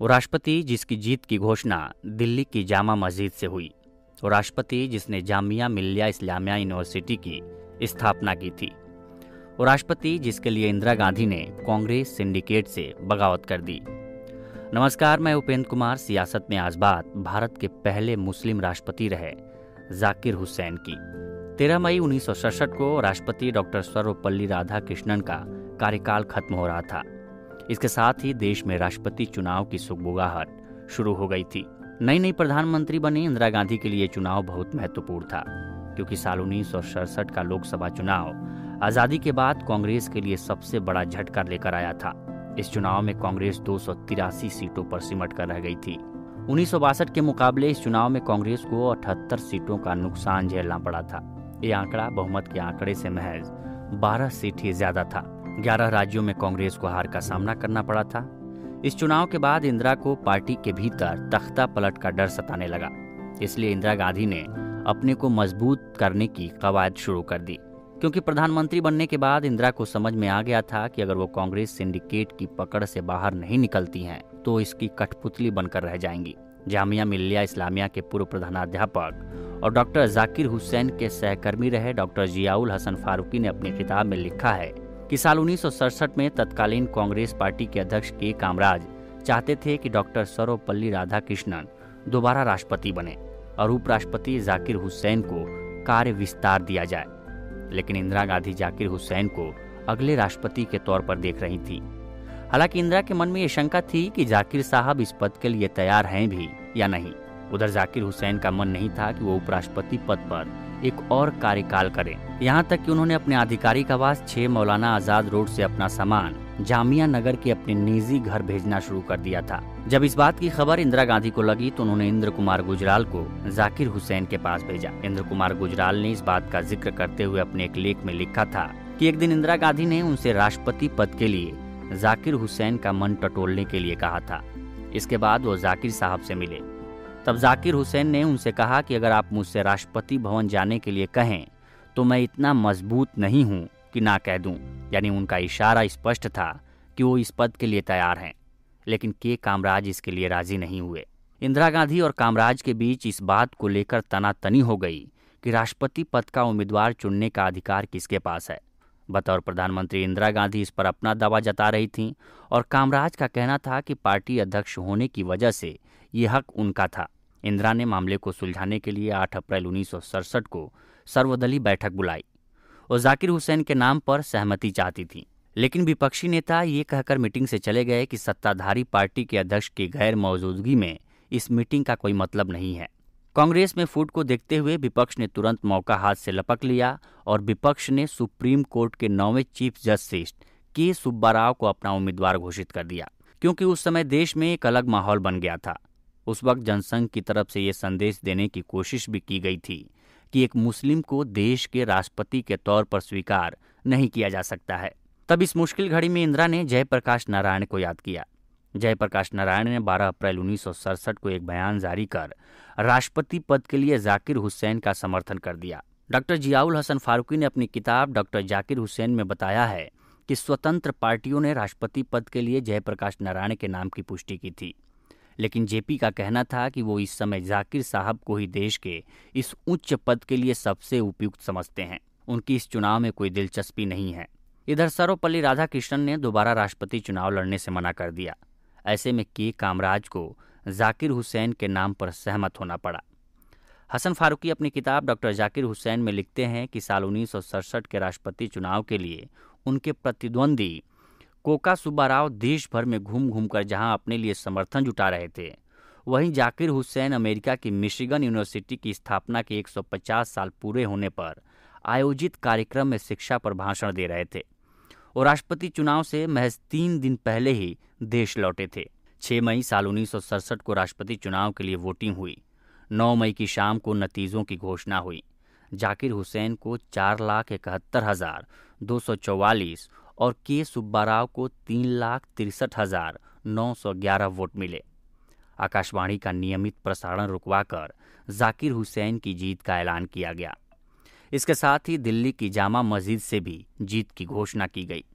वो राष्ट्रपति जिसकी जीत की घोषणा दिल्ली की जामा मस्जिद से हुई। वो राष्ट्रपति जिसने जामिया मिल्लिया इस्लामिया यूनिवर्सिटी की स्थापना की थी। वो राष्ट्रपति जिसके लिए इंदिरा गांधी ने कांग्रेस सिंडिकेट से बगावत कर दी। नमस्कार, मैं उपेंद्र कुमार। सियासत में आज बात भारत के पहले मुस्लिम राष्ट्रपति रहे जाकिर हुसैन की। 13 मई 1967 को राष्ट्रपति डॉक्टर सर्वपल्ली राधाकृष्णन का कार्यकाल खत्म हो रहा था। इसके साथ ही देश में राष्ट्रपति चुनाव की सुगबुगाहट शुरू हो गई थी। नई नई प्रधानमंत्री बनी इंदिरा गांधी के लिए चुनाव बहुत महत्वपूर्ण था, क्योंकि साल 1967 का लोकसभा चुनाव आजादी के बाद कांग्रेस के लिए सबसे बड़ा झटका लेकर आया था। इस चुनाव में कांग्रेस 283 सीटों पर सिमट कर रह गई थी। 1962 के मुकाबले इस चुनाव में कांग्रेस को 78 सीटों का नुकसान झेलना पड़ा था। ये आंकड़ा बहुमत के आंकड़े से महज 12 सीट ही ज्यादा था। 11 राज्यों में कांग्रेस को हार का सामना करना पड़ा था। इस चुनाव के बाद इंदिरा को पार्टी के भीतर तख्ता पलट का डर सताने लगा। इसलिए इंदिरा गांधी ने अपने को मजबूत करने की कवायद शुरू कर दी, क्योंकि प्रधानमंत्री बनने के बाद इंदिरा को समझ में आ गया था कि अगर वो कांग्रेस सिंडिकेट की पकड़ से बाहर नहीं निकलती हैं तो इसकी कठपुतली बनकर रह जाएंगी। जामिया मिल्लिया इस्लामिया के पूर्व प्रधानाध्यापक और डॉक्टर जाकिर हुसैन के सहकर्मी रहे डॉक्टर जियाउल हसन फारूकी ने अपनी किताब में लिखा है कि साल 1967 में तत्कालीन कांग्रेस पार्टी के अध्यक्ष के कामराज चाहते थे कि डॉक्टर सर्वपल्ली राधाकृष्णन दोबारा राष्ट्रपति बने और उपराष्ट्रपति जाकिर हुसैन को कार्य विस्तार दिया जाए। लेकिन इंदिरा गांधी जाकिर हुसैन को अगले राष्ट्रपति के तौर पर देख रही थी। हालांकि इंदिरा के मन में ये शंका थी कि जाकिर साहब इस पद के लिए तैयार हैं भी या नहीं। उधर जाकिर हुसैन का मन नहीं था कि वो उपराष्ट्रपति पद पर एक और कार्यकाल करें। यहाँ तक कि उन्होंने अपने आधिकारिक आवास 6 मौलाना आजाद रोड से अपना सामान जामिया नगर के अपने निजी घर भेजना शुरू कर दिया था। जब इस बात की खबर इंदिरा गांधी को लगी तो उन्होंने इंद्र कुमार गुजराल को जाकिर हुसैन के पास भेजा। इंद्र कुमार गुजराल ने इस बात का जिक्र करते हुए अपने एक लेख में लिखा था कि एक दिन इंदिरा गांधी ने उनसे राष्ट्रपति पद के लिए जाकिर हुसैन का मन टटोलने के लिए कहा था। इसके बाद वो जाकिर साहब से मिले। तब जाकिर हुसैन ने उनसे कहा कि अगर आप मुझसे राष्ट्रपति भवन जाने के लिए कहें तो मैं इतना मजबूत नहीं हूं कि ना कह दूं। यानी उनका इशारा स्पष्ट था कि वो इस पद के लिए तैयार हैं, लेकिन के कामराज इसके लिए राजी नहीं हुए। इंदिरा गांधी और कामराज के बीच इस बात को लेकर तनातनी हो गई कि राष्ट्रपति पद का उम्मीदवार चुनने का अधिकार किसके पास है। बतौर प्रधानमंत्री इंदिरा गांधी इस पर अपना दावा जता रही थीं और कामराज का कहना था कि पार्टी अध्यक्ष होने की वजह से ये हक उनका था। इंदिरा ने मामले को सुलझाने के लिए 8 अप्रैल 1967 को सर्वदलीय बैठक बुलाई और जाकिर हुसैन के नाम पर सहमति चाहती थी। लेकिन विपक्षी नेता ये कहकर मीटिंग से चले गए कि सत्ताधारी पार्टी के अध्यक्ष की गैर मौजूदगी में इस मीटिंग का कोई मतलब नहीं है। कांग्रेस में फूट को देखते हुए विपक्ष ने तुरंत मौका हाथ से लपक लिया और विपक्ष ने सुप्रीम कोर्ट के 9वें चीफ जस्टिस के सुब्बा राव को अपना उम्मीदवार घोषित कर दिया, क्योंकि उस समय देश में एक अलग माहौल बन गया था। उस वक्त जनसंघ की तरफ से ये संदेश देने की कोशिश भी की गई थी कि एक मुस्लिम को देश के राष्ट्रपति के तौर पर स्वीकार नहीं किया जा सकता है। तब इस मुश्किल घड़ी में इंदिरा ने जयप्रकाश नारायण को याद किया। जयप्रकाश नारायण ने 12 अप्रैल 1967 को एक बयान जारी कर राष्ट्रपति पद के लिए जाकिर हुसैन का समर्थन कर दिया। डॉक्टर जियाउल हसन फारूकी ने अपनी किताब डॉक्टर जाकिर हुसैन में बताया है कि स्वतंत्र पार्टियों ने राष्ट्रपति पद के लिए जयप्रकाश नारायण के नाम की पुष्टि की थी, लेकिन जेपी का कहना था कि वो इस समय जाकिर साहब को ही देश के इस उच्च पद के लिए सबसे उपयुक्त समझते हैं। उनकी इस चुनाव में कोई दिलचस्पी नहीं है। इधर सर्वपल्ली राधाकृष्णन ने दोबारा राष्ट्रपति चुनाव लड़ने से मना कर दिया। ऐसे में के कामराज को जाकिर हुसैन के नाम पर सहमत होना पड़ा। हसन फारूकी अपनी किताब डॉक्टर जाकिर हुसैन में लिखते हैं कि साल 1967 के राष्ट्रपति चुनाव के लिए उनके प्रतिद्वंदी कोका सुब्बा राव देश भर में घूम घूम कर जहां अपने लिए समर्थन जुटा रहे थे, वहीं जाकिर हुसैन अमेरिका की मिशिगन यूनिवर्सिटी की स्थापना के 150 साल पूरे होने पर आयोजित कार्यक्रम में शिक्षा पर भाषण दे रहे थे और राष्ट्रपति चुनाव से महज 3 दिन पहले ही देश लौटे थे। 6 मई साल 1967 को राष्ट्रपति चुनाव के लिए वोटिंग हुई। 9 मई की शाम को नतीजों की घोषणा हुई। जाकिर हुसैन को 4,71,244 और के सुब्बा राव को 3,63,911 वोट मिले। आकाशवाणी का नियमित प्रसारण रुकवाकर जाकिर हुसैन की जीत का ऐलान किया गया। इसके साथ ही दिल्ली की जामा मस्जिद से भी जीत की घोषणा की गई।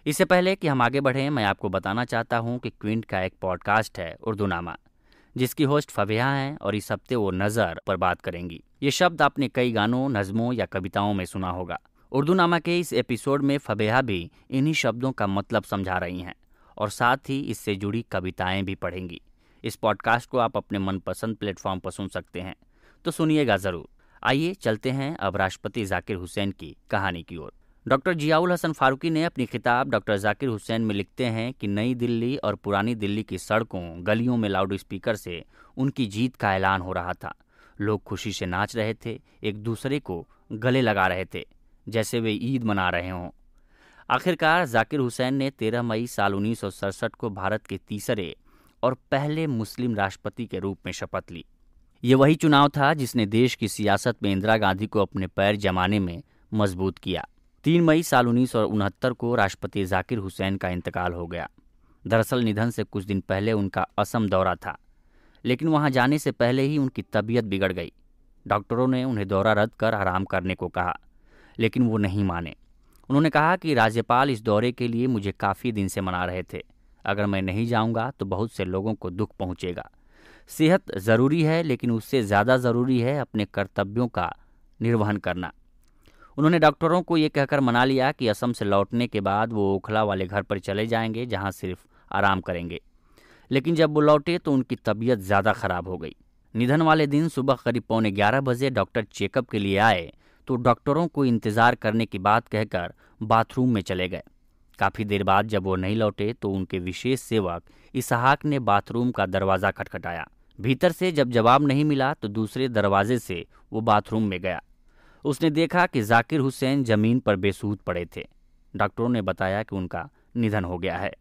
इससे पहले कि हम आगे बढ़ें, मैं आपको बताना चाहता हूं कि क्विंट का एक पॉडकास्ट है उर्दूनामा, जिसकी होस्ट फबीहा हैं और इस हफ्ते वो नज़र पर बात करेंगी। ये शब्द आपने कई गानों, नज़मों या कविताओं में सुना होगा। उर्दूनामा के इस एपिसोड में फबीहा भी इन्हीं शब्दों का मतलब समझा रही हैं और साथ ही इससे जुड़ी कविताएं भी पढ़ेंगी। इस पॉडकास्ट को आप अपने मनपसंद प्लेटफॉर्म पर सुन सकते हैं, तो सुनिएगा ज़रूर। आइए चलते हैं अब राष्ट्रपति जाकिर हुसैन की कहानी की ओर। डॉक्टर जियाउल हसन फारूकी ने अपनी किताब डॉक्टर जाकिर हुसैन में लिखते हैं कि नई दिल्ली और पुरानी दिल्ली की सड़कों गलियों में लाउड स्पीकर से उनकी जीत का ऐलान हो रहा था। लोग खुशी से नाच रहे थे, एक दूसरे को गले लगा रहे थे जैसे वे ईद मना रहे हों। आखिरकार जाकिर हुसैन ने 13 मई साल 1967 को भारत के तीसरे और पहले मुस्लिम राष्ट्रपति के रूप में शपथ ली। ये वही चुनाव था जिसने देश की सियासत में इंदिरा गांधी को अपने पैर जमाने में मजबूत किया। 3 मई साल 1969 को राष्ट्रपति जाकिर हुसैन का इंतकाल हो गया। दरअसल निधन से कुछ दिन पहले उनका असम दौरा था, लेकिन वहां जाने से पहले ही उनकी तबीयत बिगड़ गई। डॉक्टरों ने उन्हें दौरा रद्द कर आराम करने को कहा, लेकिन वो नहीं माने। उन्होंने कहा कि राज्यपाल इस दौरे के लिए मुझे काफ़ी दिन से मना रहे थे। अगर मैं नहीं जाऊंगा तो बहुत से लोगों को दुख पहुंचेगा। सेहत ज़रूरी है, लेकिन उससे ज़्यादा ज़रूरी है अपने कर्तव्यों का निर्वहन करना। उन्होंने डॉक्टरों को ये कहकर मना लिया कि असम से लौटने के बाद वो ओखला वाले घर पर चले जाएंगे, जहां सिर्फ आराम करेंगे। लेकिन जब वो लौटे तो उनकी तबीयत ज़्यादा खराब हो गई। निधन वाले दिन सुबह करीब 11:15 बजे डॉक्टर चेकअप के लिए आए तो डॉक्टरों को इंतज़ार करने की बात कहकर बाथरूम में चले गए। काफ़ी देर बाद जब वो नहीं लौटे तो उनके विशेष सेवक इसहाक ने बाथरूम का दरवाज़ा खटखटाया। भीतर से जब जवाब नहीं मिला तो दूसरे दरवाजे से वो बाथरूम में गया। उसने देखा कि जाकिर हुसैन जमीन पर बेसुध पड़े थे। डॉक्टरों ने बताया कि उनका निधन हो गया है।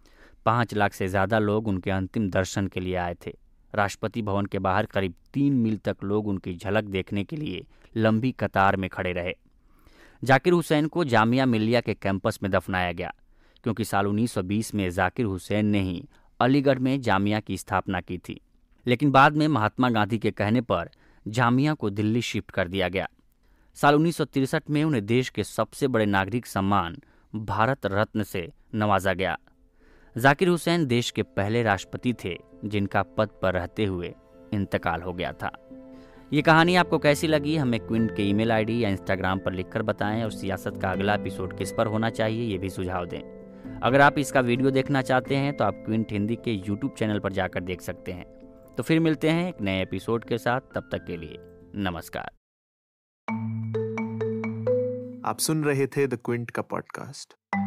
5 लाख से ज़्यादा लोग उनके अंतिम दर्शन के लिए आए थे। राष्ट्रपति भवन के बाहर करीब 3 मील तक लोग उनकी झलक देखने के लिए लंबी कतार में खड़े रहे। जाकिर हुसैन को जामिया मिल्लिया के कैंपस में दफनाया गया, क्योंकि साल 1920 में जाकिर हुसैन ने ही अलीगढ़ में जामिया की स्थापना की थी। लेकिन बाद में महात्मा गांधी के कहने पर जामिया को दिल्ली शिफ्ट कर दिया गया। साल 1963 में उन्हें देश के सबसे बड़े नागरिक सम्मान भारत रत्न से नवाजा गया। जाकिर हुसैन देश के पहले राष्ट्रपति थे जिनका पद पर रहते हुए इंतकाल हो गया था। ये कहानी आपको कैसी लगी, हमें क्विंट के ईमेल आईडी या इंस्टाग्राम पर लिखकर बताएं और सियासत का अगला एपिसोड किस पर होना चाहिए ये भी सुझाव दें। अगर आप इसका वीडियो देखना चाहते हैं तो आप क्विंट हिंदी के यूट्यूब चैनल पर जाकर देख सकते हैं। तो फिर मिलते हैं एक नए एपिसोड के साथ, तब तक के लिए नमस्कार। आप सुन रहे थे द क्विंट का पॉडकास्ट।